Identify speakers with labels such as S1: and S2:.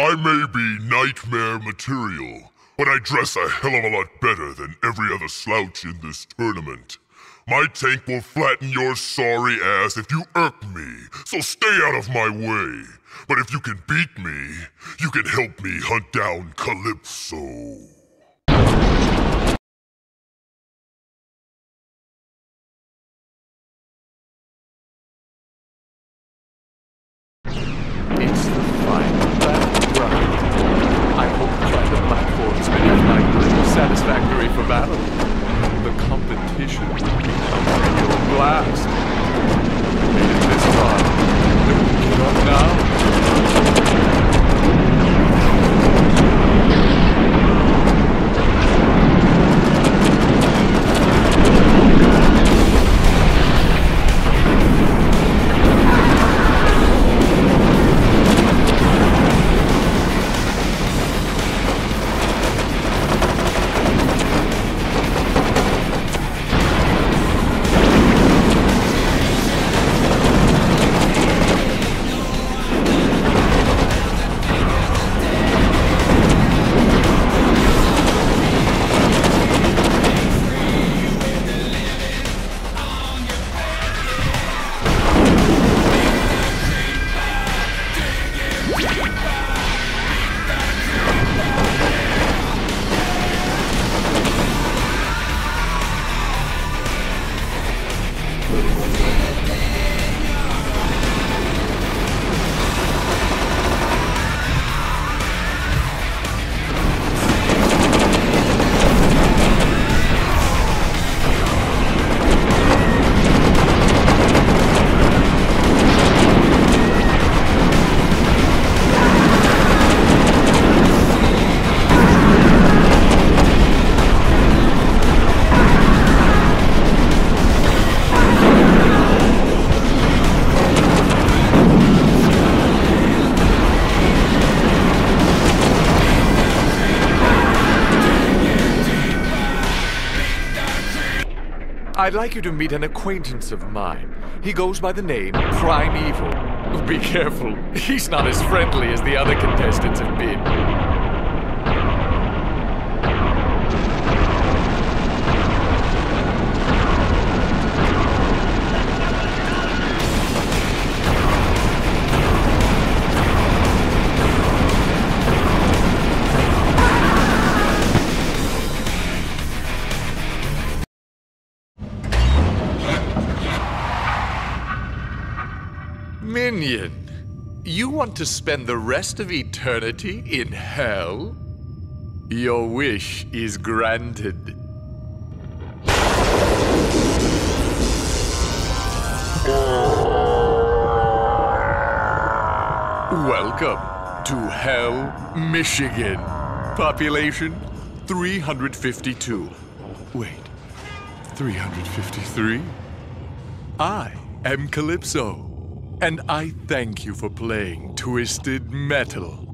S1: I may be nightmare material, but I dress a hell of a lot better than every other slouch in this tournament. My tank will flatten your sorry ass if you irk me, so stay out of my way. But if you can beat me, you can help me hunt down Calypso.
S2: It's the final battleground. I hope that the platforms beneath my grip are satisfactory for battle. The competition will be a real blast. Made it this far. Get up now. I'd like you to meet an acquaintance of mine. He goes by the name Primeval. Be careful, he's not as friendly as the other contestants have been. Minion, you want to spend the rest of eternity in hell? Your wish is granted. Welcome to Hell, Michigan. Population 352. Wait, 353? I am Calypso. And I thank you for playing Twisted Metal.